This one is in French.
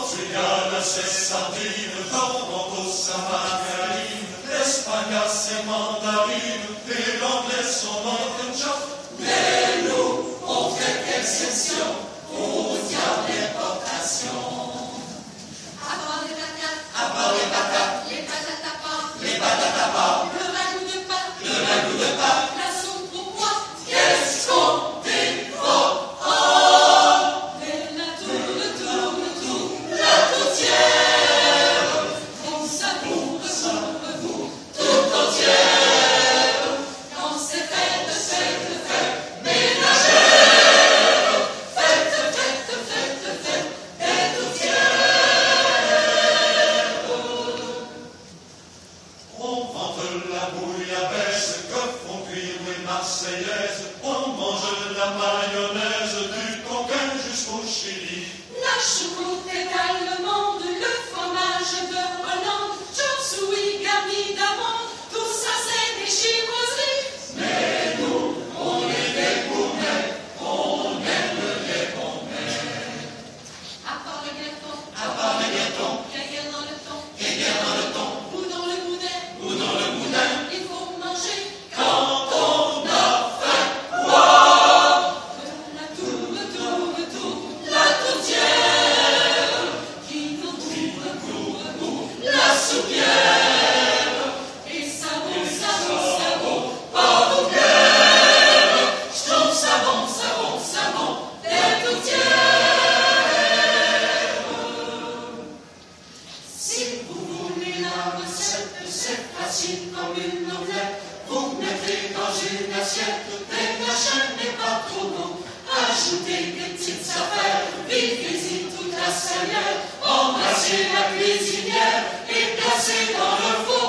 Portugal, c'est sardines, Toronto, sa margarine, l'Espagne, c'est mandarine, et l'anglais, son mutton chop. Mais nous, on fait exception au diable d'importation. À part les patates, À part les patates, les patates à part, les patates à part, le ragoût de pâte, le ragoût de pâte, la soupe pour moi, qu'est-ce qu'on dévore? mais la tour, La tourtière, on savoure, tout entière, quand c'est fait, ménagère, fête, et tourtière. On vante la bouillabaisse que font cuire les Marseillaises. On mange la mayonnaise du Tonkin jusqu'au Chili. la choucroute égale le monde, le fromage de Hollande, chop suey garni d'amandes, tout ça c'est des chinoiseries. Mais nous, on est des gourmets, on aime les bons mets. À part le gâteau, À part les gâteaux, guéguerre dans le thon, guéguerre dans le thon, ou dans le boudin, ou dans le boudin, il faut manger quand on a faim, la tour, la tourtière, qui nous couvre, la soupière, et ça vaut, pas au cœur, j'trouve ça bon, des tourtières. Si vous voulez la recette, C'est facile comme une omelette, vous mettez dans une assiette des machins mais pas trop gros. Ajoutez des petites affaires, videz-y toute la salière, embrassez la cuisinière et placez dans le four.